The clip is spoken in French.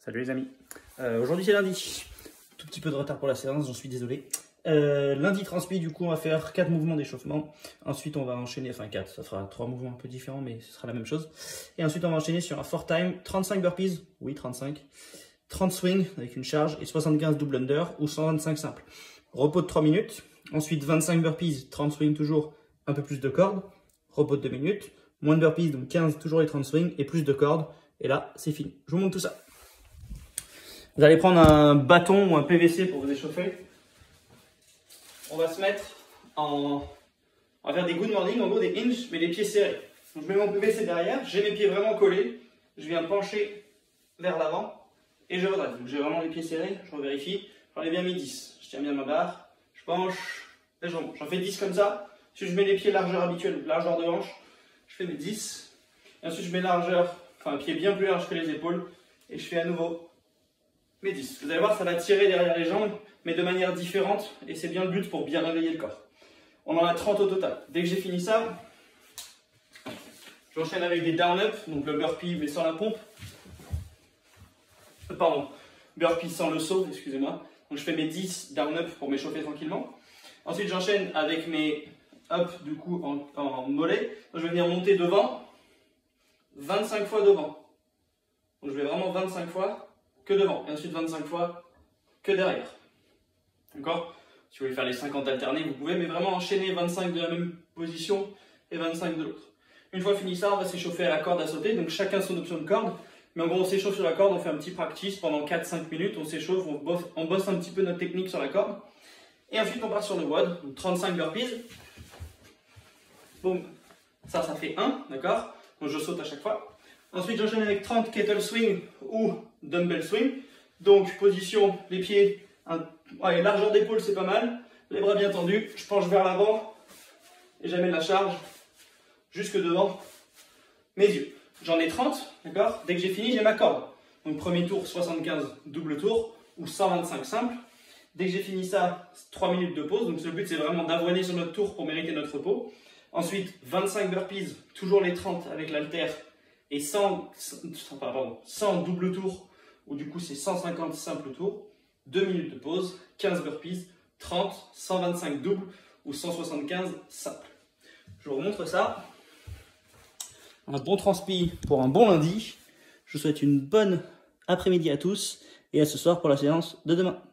Salut les amis, aujourd'hui c'est lundi, tout petit peu de retard pour la séance, j'en suis désolé. Lundi transpi, du coup on va faire 4 mouvements d'échauffement, ensuite on va enchaîner, enfin 4, ça fera 3 mouvements un peu différents mais ce sera la même chose. Et ensuite on va enchaîner sur un 4 time, 35 burpees, oui 35, 30 swings avec une charge et 75 double under ou 125 simples. Repos de 3 minutes, ensuite 25 burpees, 30 swings toujours, un peu plus de cordes, repos de 2 minutes, moins de burpees donc 15 toujours les 30 swings et plus de cordes et là c'est fini. Je vous montre tout ça. Vous allez prendre un bâton ou un PVC pour vous échauffer. On va se mettre en... On va faire des good morning, en gros des hinges, mais les pieds serrés. Donc je mets mon PVC derrière, j'ai mes pieds vraiment collés. Je viens pencher vers l'avant et je redresse. Donc j'ai vraiment les pieds serrés, je revérifie. J'en ai bien mis 10. Je tiens bien ma barre, je penche et je remonte. J'en fais 10 comme ça. Si je mets les pieds largeur habituelle, largeur de hanche, je fais mes 10. Et ensuite je mets largeur, enfin un pied bien plus large que les épaules et je fais à nouveau mes 10. Vous allez voir, ça va tirer derrière les jambes, mais de manière différente, et c'est bien le but pour bien réveiller le corps. On en a 30 au total. Dès que j'ai fini ça, j'enchaîne avec des down-up, donc le burpee mais sans la pompe. Pardon, burpee sans le saut, excusez-moi. Donc je fais mes 10 down-up pour m'échauffer tranquillement. Ensuite j'enchaîne avec mes up du coup en mollet. Donc je vais venir monter devant, 25 fois devant. Donc je vais vraiment 25 fois que devant, et ensuite 25 fois que derrière. D'accord? Si vous voulez faire les 50 alternés, vous pouvez, mais vraiment enchaîner 25 de la même position et 25 de l'autre. Une fois fini ça, on va s'échauffer à la corde à sauter, donc chacun son option de corde. Mais en gros, on s'échauffe sur la corde, on fait un petit practice pendant 4-5 minutes, on s'échauffe, on bosse un petit peu notre technique sur la corde. Et ensuite, on part sur le WOD, donc 35 burpees. Boum, ça fait 1, d'accord? Donc je saute à chaque fois. Ensuite, j'enchaîne avec 30 kettle swing ou dumbbell swing. Donc, position, les pieds, allez, largeur d'épaule, c'est pas mal. Les bras bien tendus, je penche vers l'avant et j'amène la charge jusque devant mes yeux. J'en ai 30, d'accord? Dès que j'ai fini, j'ai ma corde. Donc, premier tour, 75 double tour ou 125 simple. Dès que j'ai fini ça, 3 minutes de pause. Donc, le but, c'est vraiment d'avoiner sur notre tour pour mériter notre repos. Ensuite, 25 burpees, toujours les 30 avec l'haltère. Et 100 double tours, ou du coup c'est 150 simples tours, 2 minutes de pause, 15 burpees, 30, 125 doubles ou 175 simples. Je vous remontre ça. Un bon transpi pour un bon lundi. Je vous souhaite une bonne après-midi à tous et à ce soir pour la séance de demain.